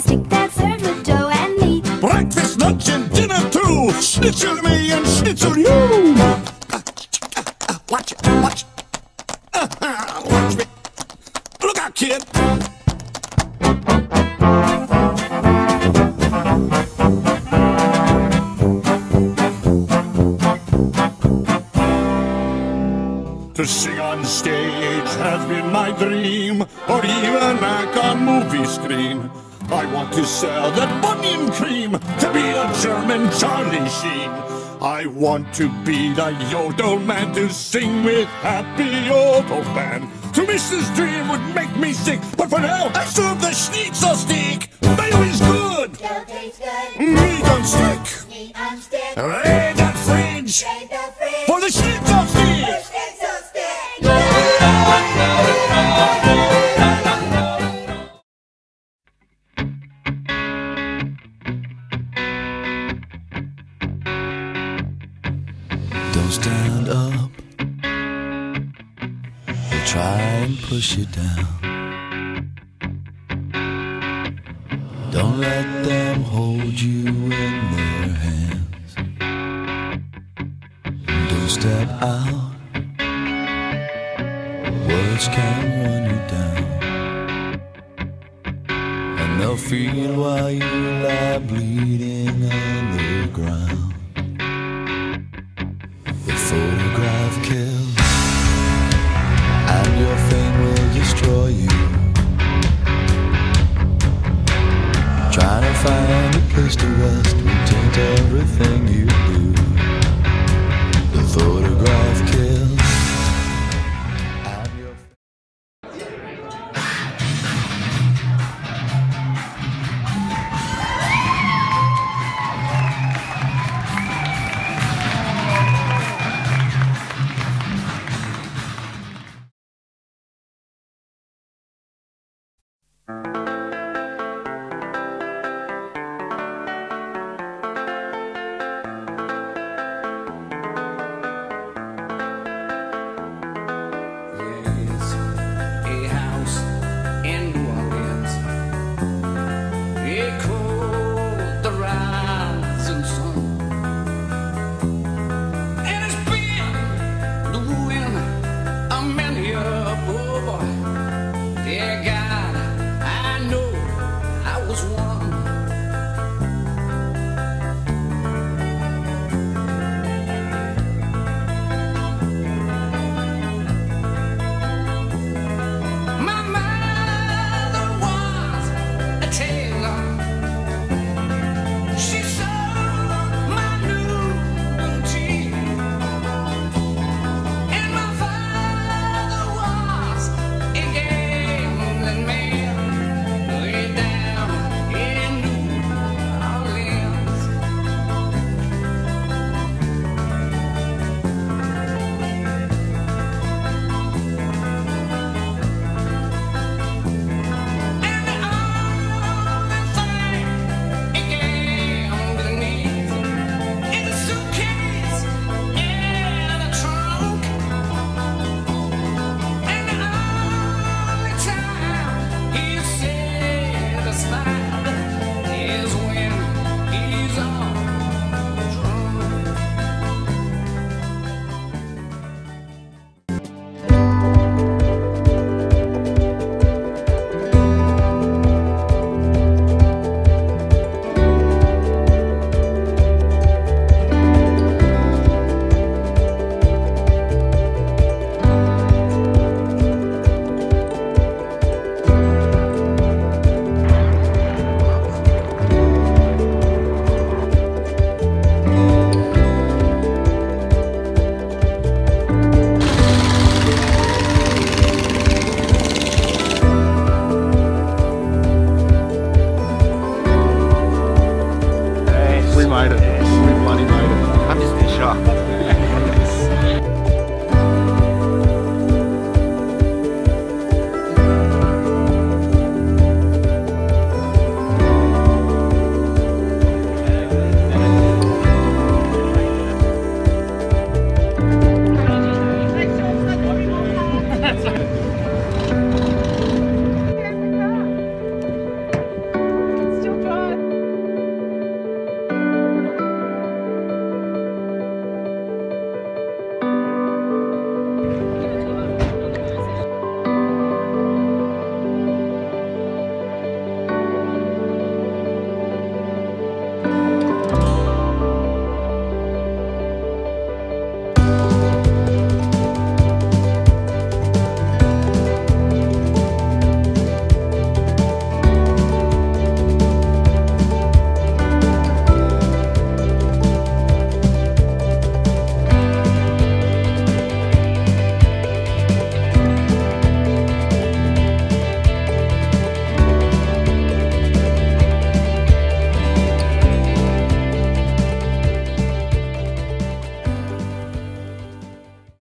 stick that served with dough and meat. Breakfast, lunch, and dinner too. Schnitzel me and schnitzel you. Watch it, watch it. Watch me. Look out, kid. To sing on stage has been my dream, or even act on movie screen. I want to sell that onion cream, to be a German Charlie Sheen. I want to be the yodel man, to sing with happy yodel band. To miss this dream would make me sick, but for now I serve the schnitzel steak. Mayo is good, Dough tastes good, meat on stick. meat on stick. Raid that fridge, Raid the fridge. for the schnitzel steak. The schnitzel stick. Don't stand up, they'll try and push you down. Don't let them hold you in their hands. Don't step out, words can run you down. And they'll feel while you lie bleeding on the ground. The photograph kills, and your fame will destroy you. Trying to find a place to rest will taint everything you do. The photograph kills, and your Dear God, I know I was one.